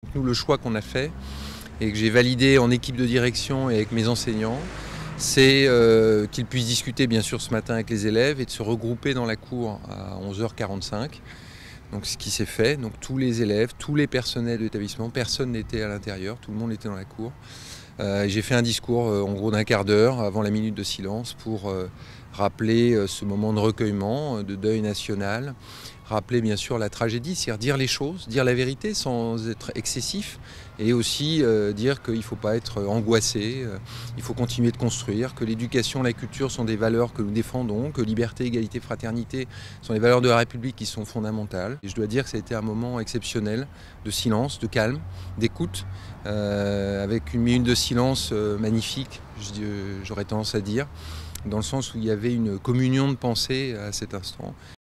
nous, le choix qu'on a fait et que j'ai validé en équipe de direction et avec mes enseignants, c'est qu'ils puissent discuter bien sûr ce matin avec les élèves et de se regrouper dans la cour à 11h45. Donc ce qui s'est fait, donc tous les élèves, tous les personnels de l'établissement, personne n'était à l'intérieur, tout le monde était dans la cour. J'ai fait un discours en gros d'un quart d'heure avant la minute de silence pour rappeler ce moment de recueillement, de deuil national, rappeler bien sûr la tragédie, c'est-à-dire dire les choses, dire la vérité sans être excessif et aussi dire qu'il ne faut pas être angoissé, il faut continuer de construire, que l'éducation, la culture sont des valeurs que nous défendons, que liberté, égalité, fraternité sont les valeurs de la République qui sont fondamentales. Et je dois dire que ça a été un moment exceptionnel de silence, de calme, d'écoute, avec une minute de silence magnifique, j'aurais tendance à dire, dans le sens où il y avait une communion de pensée à cet instant.